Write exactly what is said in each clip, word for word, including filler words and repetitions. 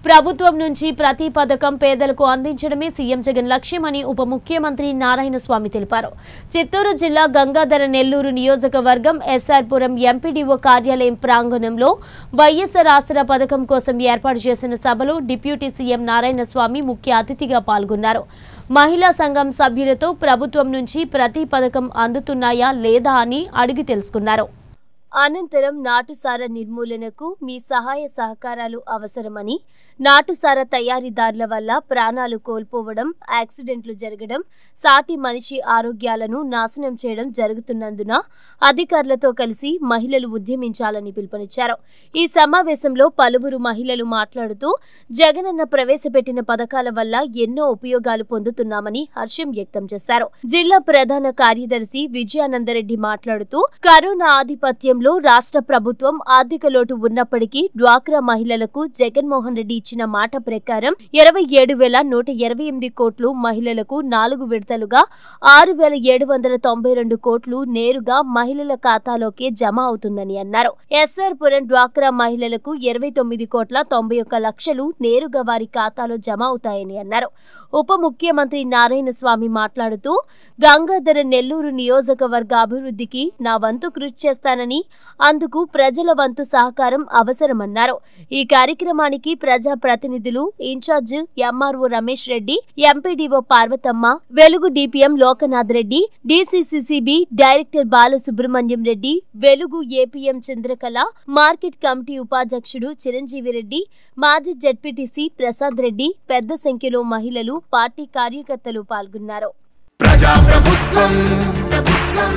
ప్రభుత్వం నుంచి ప్రతి పథకం పేదలకు అందించడమే సీఎం జగన్ లక్ష్యమని ఉప ముఖ్యమంత్రి నారాయణ స్వామి తెలిపారు. చిత్తూరు జిల్లా గంగాధర నెల్లూరు నియోజకవర్గం ఎస్ఆర్పురం ఎంపీడీఓ కార్యాలయం ప్రాంగణంలో వైఎస్ఆర్ ఆసరా పథకం కోసం ఏర్పాటు చేసిన సభలో డిప్యూటీ సీఎం నారాయణ స్వామి ముఖ్య అతిథిగా పాల్గొన్నారు. మహిళా సంఘం సభ్యులతో ప్రభుత్వం నుంచి ప్రతి పథకం అందుతున్నాయా లేదా అని అడిగి తెలుసుకున్నారు. అనంతరం నాటుసార నిర్మూలనకు మీ సహాయ సహకారాలు అవసరమని, నాటుసార తయారీదారుల వల్ల ప్రాణాలు కోల్పోవడం, యాక్సిడెంట్లు జరగడం, సాటి మనిషి ఆరోగ్యాలను నాశనం చేయడం జరుగుతున్నందున అధికారులతో కలిసి మహిళలు ఉద్యమించాలని పిలుపునిచ్చారు. ఈ సమావేశంలో పలువురు మహిళలు మాట్లాడుతూ జగనన్న ప్రవేశపెట్టిన పథకాల వల్ల ఎన్నో ఉపయోగాలు పొందుతున్నామని హర్షం వ్యక్తం చేశారు. జిల్లా ప్రధాన కార్యదర్శి విజయానందరెడ్డి మాట్లాడుతూ కరోనా ఆధిపత్యంలో రాష్ట్ర ప్రభుత్వం ఆర్థిక లోటు ఉన్నప్పటికీ డ్వాక్రా మహిళలకు జగన్మోహన్ రెడ్డి ఇచ్చిన మాట ప్రకారం ఇరవై ఏడు వేల నూట ఇరవై ఎనిమిది కోట్లు, మహిళలకు నాలుగు విడతలుగా ఆరు వేల ఏడు వందల తొంభై రెండు కోట్లు నేరుగా మహిళల ఖాతాలోకి జమ అవుతుందని అన్నారు. ఎస్ఆర్పురం డ్వాక్రా మహిళలకు ఇరవై తొమ్మిది కోట్ల తొంభై ఒక్క లక్షలు నేరుగా వారి ఖాతాలో జమ అవుతాయని అన్నారు. ఉప ముఖ్యమంత్రి నారాయణ స్వామి మాట్లాడుతూ గంగాధర నెల్లూరు నియోజకవర్గ అభివృద్ధికి నా వంతు కృషి చేస్తానని, అందుకు ప్రజల వంతు సహకారం అవసరమన్నారు. ఈ కార్యక్రమానికి ప్రజా ప్రతినిధులు, in charge MRO Ramesh Reddy, MPDO Parvathamma, Velugu DPM Lokanath Reddy, DCCCB director Balasubrahmanyam Reddy, Velugu APM Chandrakala, market committee ఉపాధ్యక్షుడు చిరంజీవి రెడ్డి, మాజీ జెడ్పీటీసీ ప్రసాద్ రెడ్డి, పెద్ద సంఖ్యలో మహిళలు, పార్టీ కార్యకర్తలు పాల్గొన్నారు. ప్రజా ప్రభుత్వం ప్రభుత్వం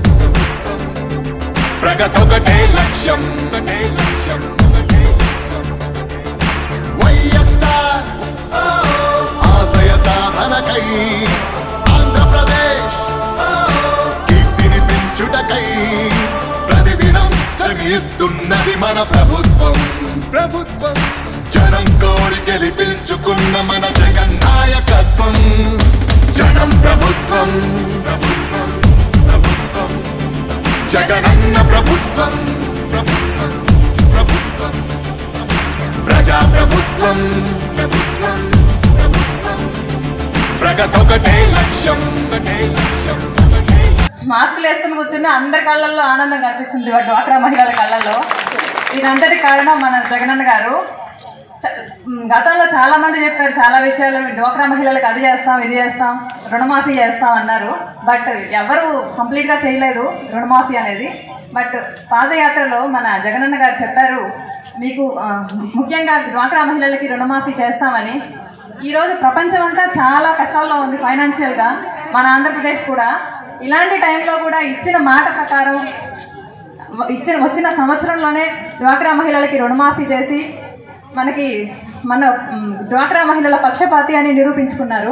ప్రగతొకటే లక్ష్యం ఒకటే లక్ష్యం ఒకటే లక్ష్యం వైఎస్ఆర్ ఆశయ సాధనకై ఆంధ్ర ప్రదేశ్ కీర్తిని పెంచుటకై ప్రతిదినం శ్రమిస్తున్నది మన ప్రభుత్వం ప్రభుత్వం జనం కోరి గెలిపించుకున్న మన జగన్ నాయకత్వం. జనం ప్రభుత్వం ప్రభుత్వం ప్రభుత్వం జగనన్న ప్రభుత్వం ప్రభుత్వం ప్రభుత్వం ప్రజా ప్రభుత్వం ప్రభుత్వం ప్రభుత్వం ప్రగతొకటే లక్ష్యం ఒకటే లక్ష్యం ఒకటే. మాస్కులు వేసుకుని కూర్చున్న అందరి కళ్ళల్లో ఆనందం కనిపిస్తుంది డ్వాక్రా మహిళల కళ్ళల్లో. ఇదంతటి కారణం మన జగనన్న గారు. గతంలో చాలా మంది చెప్పారు చాలా విషయాలు, డ్వాక్రా మహిళలకు అది చేస్తాం ఇది చేస్తాం రుణమాఫీ చేస్తాం అన్నారు. బట్ ఎవరు కంప్లీట్గా చేయలేదు రుణమాఫీ అనేది. బట్ పాదయాత్రలో మన జగనన్న గారు చెప్పారు మీకు ముఖ్యంగా డ్వాక్రా మహిళలకి రుణమాఫీ చేస్తామని. ఈరోజు ప్రపంచం అంతా చాలా కష్టాల్లో ఉంది ఫైనాన్షియల్గా, మన ఆంధ్రప్రదేశ్ కూడా. ఇలాంటి టైంలో కూడా ఇచ్చిన మాట ప్రకారం ఇచ్చిన వచ్చిన సంవత్సరంలోనే డ్వాక్రా మహిళలకి రుణమాఫీ చేసి మనకి మన డ్వాక్రా మహిళల పక్షపాతి అని నిరూపించుకున్నారు.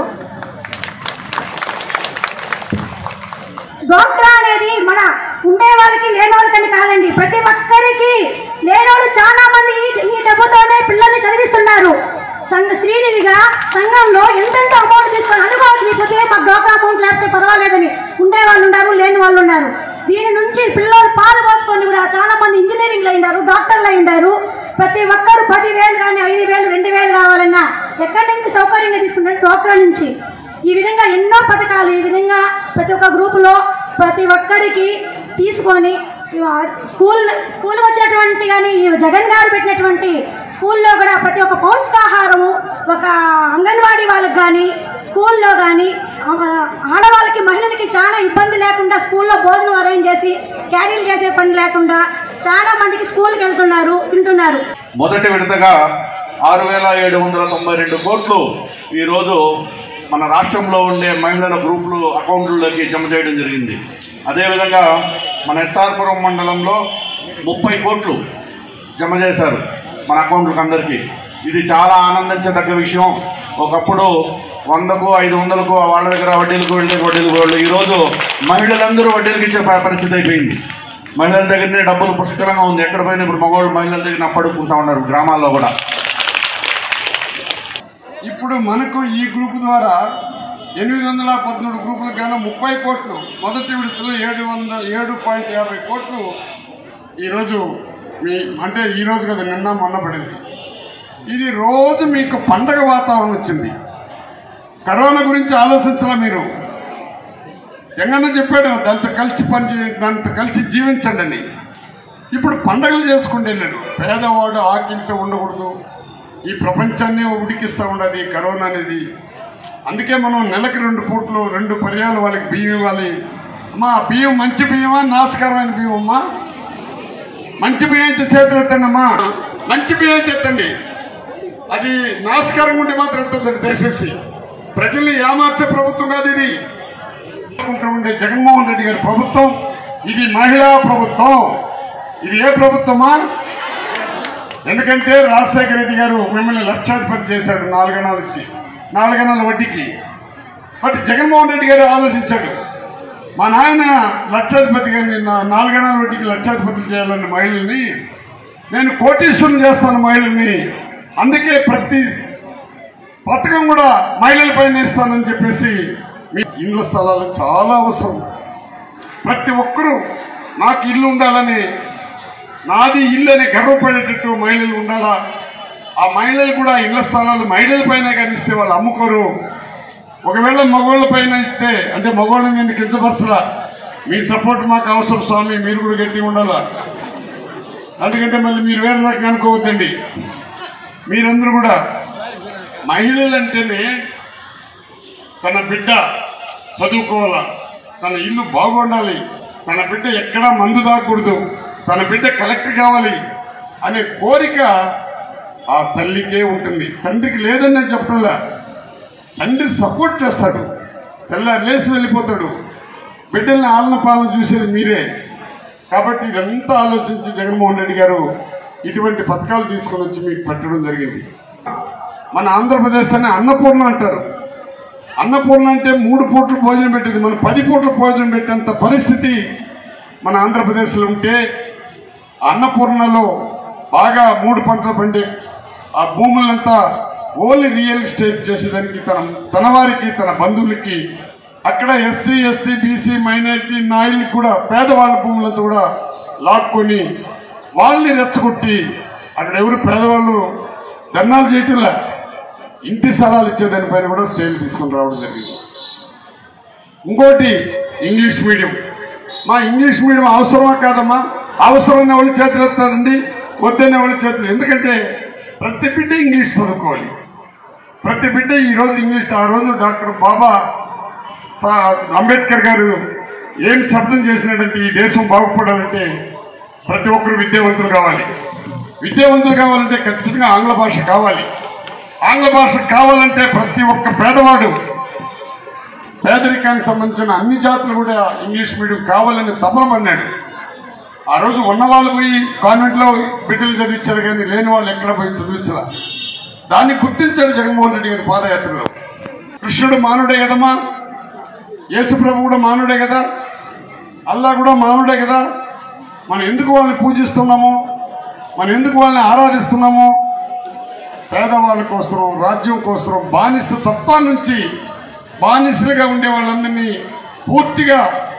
డ్వాక్రా అనేది మన ఉండే వాళ్ళకి లేని వాళ్ళకని కాదండి, ప్రతి ఒక్కరికి. లేనోళ్ళు చాలా మంది ఈ డబ్బుతోనే పిల్లల్ని చదివిస్తున్నారు. సంఘ స్త్రీనిధిగా సంఘంలో ఎంతెంత అమౌంట్ తీసుకొని అనుకోవచ్చు, లేకపోతే మాకు డ్వాక్రా అమౌంట్ లేకపోతే పర్వాలేదని ఉండే వాళ్ళు ఉన్నారు, లేని వాళ్ళు ఉన్నారు. దీని నుంచి పిల్లలు పాలు పోసుకొని కూడా చాలా మంది ఇంజనీరింగ్లు అయినారు, డాక్టర్లు అయినారు. ప్రతి ఒక్కరు పదివేలు కానీ ఐదు వేలు రెండు వేలు కావాలన్నా ఎక్కడి నుంచి సౌకర్యంగా తీసుకుంటారు డ్వాక్రా నుంచి. ఈ విధంగా ఎన్నో పథకాలు ఈ విధంగా ప్రతి ఒక్క గ్రూపులో ప్రతి ఒక్కరికి తీసుకొని స్కూల్ స్కూల్ వచ్చినటువంటి కానీ జగన్ గారు పెట్టినటువంటి స్కూల్లో కూడా ప్రతి ఒక్క పౌష్టికాహారము ఒక అంగన్వాడీ వాళ్ళకి కానీ స్కూల్లో కానీ ఆడవాళ్ళకి మహిళలకి చాలా ఇబ్బంది లేకుండా స్కూల్లో భోజనం అరేంజ్ చేసి క్యారీలు చేసే పని లేకుండా చాలా మందికి స్కూల్కి వెళ్తున్నారు, తింటున్నారు. మొదటి విడతగా ఆరు వేల ఏడు వందల తొంభై రెండు కోట్లు ఈరోజు మన రాష్ట్రంలో ఉండే మహిళల గ్రూపులు అకౌంట్లలోకి జమ చేయడం జరిగింది. అదేవిధంగా మన ఎస్ఆర్పురం మండలంలో ముప్పై కోట్లు జమ చేశారు మన అకౌంట్లకు అందరికీ. ఇది చాలా ఆనందించదగ్గ విషయం. ఒకప్పుడు వందకు ఐదు వందలకు వాళ్ళ దగ్గర వడ్డీలకు వెళ్ళే వడ్డీలకు వాళ్ళు ఈరోజు మహిళలందరూ వడ్డీలకు ఇచ్చే పరిస్థితి అయిపోయింది. మహిళల దగ్గరనే డబ్బులు పుష్కలంగా ఉంది. ఎక్కడ పోయినా ఇప్పుడు మగవాళ్ళు మహిళల దగ్గర అప్పడుకుంటా ఉన్నారు గ్రామాల్లో కూడా. ఇప్పుడు మనకు ఈ గ్రూప్ ద్వారా ఎనిమిది వందల పద్మూడు గ్రూపులకు గాను ముప్పై కోట్లు మొదటి విడతలో ఏడు వందల ఏడు పాయింట్ యాభై కోట్లు ఈరోజు మీ అంటే ఈరోజు కదా నిన్న మొన్న పడింది. ఇది రోజు మీకు పండగ వాతావరణం వచ్చింది. కరోనా గురించి ఆలోచించాలా మీరు? జగన్న చెప్పాడు దాంతో కలిసి పని చేయండి, దాంతో కలిసి జీవించండి అని. ఇప్పుడు పండగలు చేసుకుంటూ వెళ్ళాడు. పేదవాడు ఆకలితో ఉండకూడదు, ఈ ప్రపంచాన్ని ఉడికిస్తూ ఉండదు కరోనా అనేది. అందుకే మనం నెలకి రెండు పూట్లు రెండు పర్యాలు వాళ్ళకి బియ్యం ఇవ్వాలి. అమ్మా బియ్యం మంచి బియ్యమా నాశకరమైన బియ్యం అమ్మా? మంచి బియ్యం అయితే చేతులు ఎత్తండమ్మా, మంచి బియ్యం అయితే ఎత్తండి. అది నాశకరంగా ఉంటే మాత్రం ఎత్తండి. దయచేసి ప్రజల్ని ఏమార్చే ప్రభుత్వం కాదు ఇది. ఉండే జగన్మోహన్ రెడ్డి గారి ప్రభుత్వం ఇది మహిళా ప్రభుత్వం. ఇది ఏ ప్రభుత్వమా? ఎందుకంటే రాజశేఖర రెడ్డి గారు మిమ్మల్ని లక్షాధిపతి చేశాడు నాలుగణాలు ఇచ్చి, నాలుగణాల వడ్డీకి. బట్ జగన్మోహన్ రెడ్డి గారు ఆలోచించాడు, మా నాయన లక్షాధిపతి గారిని నాలుగణాల వడ్డీకి లక్షాధిపతులు చేయాలని మహిళల్ని, నేను కోటీశ్వరం చేస్తాను మహిళల్ని, అందుకే ప్రతి పథకం కూడా మహిళలపైన ఇస్తానని చెప్పేసి. మీ ఇళ్ల స్థలాలు చాలా అవసరం. ప్రతి ఒక్కరూ నాకు ఇల్లు ఉండాలని, నాది ఇల్లు అని గర్వపడేటట్టు మహిళలు ఉండాలా. ఆ మహిళలు కూడా ఇళ్ల స్థలాలు మహిళల పైన కానీ ఇస్తే వాళ్ళు అమ్ముకోరు. ఒకవేళ మగవాళ్ళ పైన ఇస్తే, అంటే మగవాళ్ళని నేను కించపరచలా, మీ సపోర్ట్ మాకు అవసరం స్వామి, మీరు కూడా గట్టిగా ఉండాలా. ఎందుకంటే మళ్ళీ మీరు వేరే రకంగా అనుకోవద్దండి. మీరందరూ కూడా మహిళలు అంటేనే తన బిడ్డ చదువుకోవాలా, తన ఇల్లు బాగుండాలి, తన బిడ్డ ఎక్కడా మందు తాగకూడదు, తన బిడ్డ కలెక్టర్ కావాలి అనే కోరిక ఆ తల్లికే ఉంటుంది. తండ్రికి లేదని నేను చెప్పడంలా. తండ్రి సపోర్ట్ చేస్తాడు, తెల్లారి లేచి వెళ్ళిపోతాడు. బిడ్డల్ని ఆలన పాలన చూసేది మీరే. కాబట్టి ఇదంతా ఆలోచించి జగన్మోహన్ రెడ్డి గారు ఇటువంటి పథకాలు తీసుకొని వచ్చి మీకు పెట్టడం జరిగింది. మన ఆంధ్రప్రదేశ్ అని అన్నపూర్ణ అంటారు. అన్నపూర్ణ అంటే మూడు పూట్లు భోజనం పెట్టేది, మన పది పూట్ల భోజనం పెట్టేంత పరిస్థితి మన ఆంధ్రప్రదేశ్లో ఉంటే, అన్నపూర్ణలో బాగా మూడు పంటలు పండే ఆ భూములంతా ఓన్లీ రియల్ ఎస్టేట్ చేసేదానికి తన తన వారికి తన బంధువులకి, అక్కడ ఎస్సీ ఎస్టీ బీసీ మైనారిటీ నాయుళ్ళకి కూడా పేదవాళ్ళ భూములంతా కూడా లాక్కొని వాళ్ళని రెచ్చగొట్టి అక్కడ ఎవరు పేదవాళ్ళు ధర్నాలు చేయటంలా, ఇంటి స్థలాలు ఇచ్చేదానిపైన కూడా స్టేలు తీసుకొని రావడం జరిగింది. ఇంకోటి ఇంగ్లీష్ మీడియం. మా ఇంగ్లీష్ మీడియం అవసరమా కాదమ్మా? అవసరమైన వాళ్ళు చేతులు ఎత్తారండి, వద్దనే వాళ్ళ చేతులు. ఎందుకంటే ప్రతి బిడ్డ ఇంగ్లీష్ చదువుకోవాలి. ప్రతి బిడ్డ ఈరోజు ఇంగ్లీష్. ఆ రోజు డాక్టర్ బాబా అంబేద్కర్ గారు ఏం శబ్దం చేసినటువంటి ఈ దేశం బాగుపడాలంటే ప్రతి ఒక్కరు విద్యావంతులు కావాలి. విద్యావంతులు కావాలంటే ఖచ్చితంగా ఆంగ్ల భాష కావాలి. ఆంగ్ల భాష కావాలంటే ప్రతి ఒక్క పేదవాడు, పేదరికానికి సంబంధించిన అన్ని జాతులు కూడా ఇంగ్లీష్ మీడియం కావాలని తపన పడినాడు. ఆ రోజు ఉన్నవాళ్ళు పోయి కాన్వెంట్లో బిడ్డలు చదివించారు, కానీ లేని వాళ్ళు ఎక్కడ పోయి చదివించాల. దాన్ని గుర్తించాడు జగన్మోహన్ రెడ్డి గారి పాదయాత్రలో. కృష్ణుడు మానవుడే కదమ్మా, యేసుప్రభు కూడా మానవుడే కదా, అల్లా కూడా మానవుడే కదా. మనం ఎందుకు వాళ్ళని పూజిస్తున్నాము, మనం ఎందుకు వాళ్ళని ఆరాధిస్తున్నాము? పేదవాళ్ళ కోసం, రాజ్యం కోసం, బానిస తత్వం నుంచి బానిసలుగా ఉండే వాళ్ళందరినీ పూర్తిగా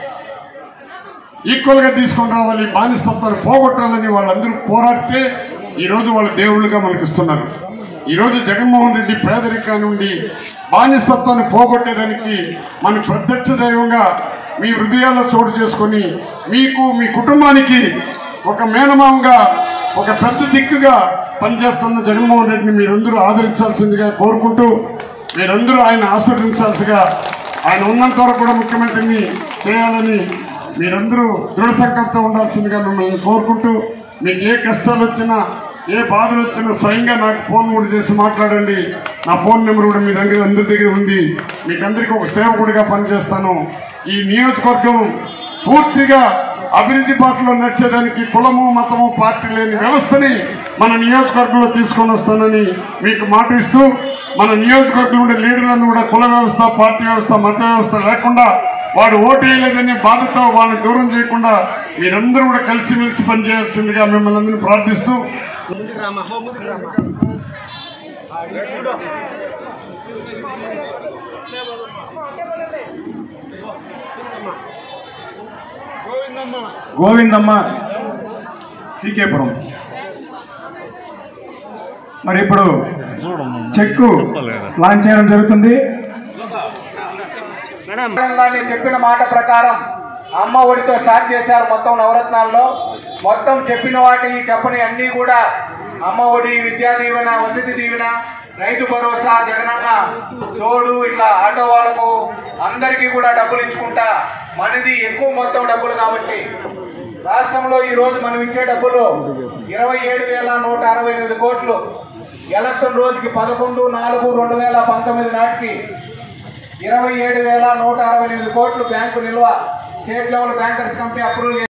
ఈక్వల్గా తీసుకొని రావాలి, బానిసత్వాన్ని పోగొట్టాలని వాళ్ళందరూ పోరాడితే ఈరోజు వాళ్ళు దేవుళ్ళుగా మనకి ఇస్తున్నారు. ఈరోజు జగన్మోహన్ రెడ్డి పేదరికా నుండి బానిసత్వాన్ని పోగొట్టేదానికి మన ప్రత్యక్ష దైవంగా మీ హృదయాల్లో చోటు చేసుకొని మీకు మీ కుటుంబానికి ఒక మేనమామగా ఒక పెద్ద దిక్కుగా పనిచేస్తున్న జగన్మోహన్ రెడ్డిని మీరందరూ ఆదరించాల్సిందిగా కోరుకుంటూ, మీరందరూ ఆయన ఆశీర్వదించాల్సిగా, ఆయన ఉన్నంత వరకు కూడా ముఖ్యమంత్రిని చేయాలని మీరందరూ దృఢ సంకల్పంతో ఉండాల్సిందిగా మిమ్మల్ని కోరుకుంటూ, మీకు ఏ కష్టాలు వచ్చినా ఏ బాధలు వచ్చినా స్వయంగా నాకు ఫోన్ కూడా చేసి మాట్లాడండి. నా ఫోన్ నెంబర్ కూడా మీ దగ్గర అందరి దగ్గర ఉంది. మీకందరికీ ఒక సేవకుడిగా పనిచేస్తాను. ఈ నియోజకవర్గం పూర్తిగా అభివృద్ధి బాటలో నడిచేదానికి కులము మతము పార్టీ లేని వ్యవస్థని మన నియోజకవర్గంలో తీసుకొని వస్తానని మీకు మాట ఇస్తూ, మన నియోజకవర్గంలో ఉండే లీడర్లను కూడా కుల వ్యవస్థ, పార్టీ వ్యవస్థ, మత వ్యవస్థ లేకుండా వాడు ఓటు వేయలేదనే బాధతో వాళ్ళని దూరం చేయకుండా మీరందరూ కూడా కలిసిమెలిసి పనిచేయాల్సిందిగా మిమ్మల్ని అందరినీ ప్రార్థిస్తూ, గోవిందమ్మ సీకేపురం. మరి ఇప్పుడు చెక్కు లాంచ్ చేయడం జరుగుతుంది. చెప్పిన మాట ప్రకారం అమ్మ ఒడితో స్టార్ట్ చేశారు మొత్తం నవరత్నాల్లో. మొత్తం చెప్పిన వాటి చెప్పని అన్నీ కూడా అమ్మ ఒడి, విద్యా దీవెన, వసతి దీవెన, రైతు భరోసా, జగనన్న తోడు, ఇట్లా ఆటో వాళ్ళకు అందరికీ కూడా డబ్బులు ఇచ్చుకుంటా మనది ఎక్కువ మొత్తం డబ్బులు కాబట్టి రాష్ట్రంలో ఈ రోజు మనం ఇచ్చే డబ్బులు ఇరవై ఏడు వేల నూట అరవై ఎనిమిది కోట్లు. ఎలక్షన్ రోజుకి పదకొండు నాలుగు రెండు వేల పంతొమ్మిది నాటికి ఇరవై ఏడు వేల నూట అరవై ఎనిమిది కోట్లు బ్యాంకు నిల్వ state level bankers company approval